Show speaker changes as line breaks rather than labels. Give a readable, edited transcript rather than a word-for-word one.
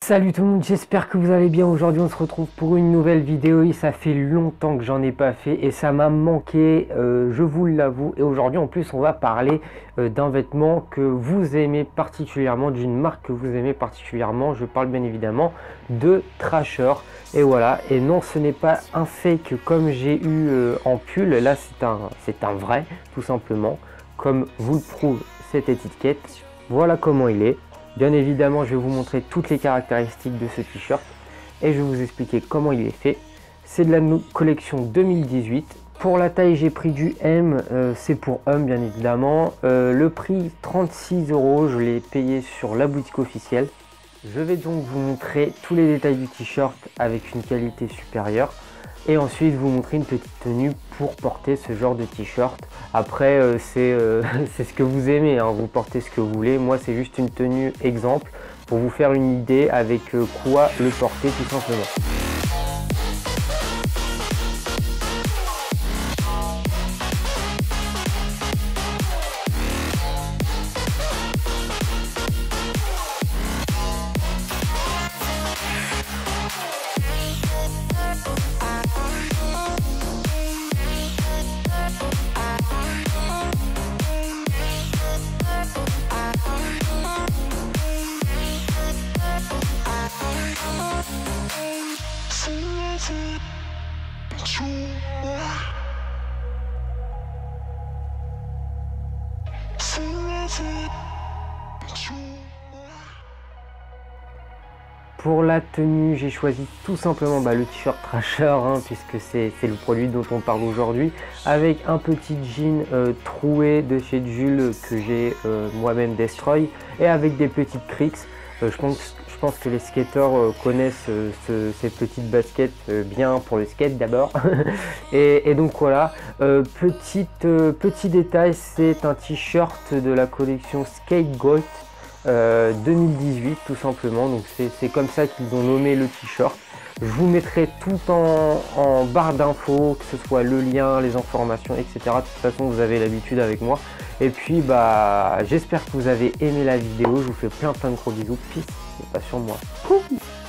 Salut tout le monde, j'espère que vous allez bien. Aujourd'hui on se retrouve pour une nouvelle vidéo et ça fait longtemps que j'en ai pas fait et ça m'a manqué, je vous l'avoue. Et aujourd'hui en plus on va parler d'un vêtement que vous aimez particulièrement, d'une marque que vous aimez particulièrement. Je parle bien évidemment de Thrasher. Et voilà, et non, ce n'est pas un fake comme j'ai eu en pull. Là c'est un vrai, tout simplement, comme vous le prouve cette étiquette. Voilà comment il est. Bien évidemment, je vais vous montrer toutes les caractéristiques de ce t-shirt et je vais vous expliquer comment il est fait. C'est de la collection 2018. Pour la taille, j'ai pris du M, c'est pour homme bien évidemment. Le prix 36 €, je l'ai payé sur la boutique officielle. Je vais donc vous montrer tous les détails du t-shirt avec une qualité supérieure. Et ensuite vous montrer une petite tenue pour porter ce genre de t-shirt. Après c'est ce que vous aimez, hein. Vous portez ce que vous voulez. Moi c'est juste une tenue exemple pour vous faire une idée avec quoi le porter tout simplement. Pour la tenue, j'ai choisi tout simplement le t-shirt Thrasher, hein, puisque c'est le produit dont on parle aujourd'hui, avec un petit jean troué de chez Jules que j'ai moi-même destroy, et avec des petites crics. Je pense que les skateurs connaissent ces petites baskets bien pour le skate d'abord. et donc voilà, petit détail, c'est un t-shirt de la collection Scapegoat 2018 tout simplement. Donc c'est comme ça qu'ils ont nommé le t-shirt. Je vous mettrai tout en barre d'infos, que ce soit le lien, les informations, etc. De toute façon vous avez l'habitude avec moi. Et puis j'espère que vous avez aimé la vidéo. Je vous fais plein de gros bisous. Peace, et pas sur moi.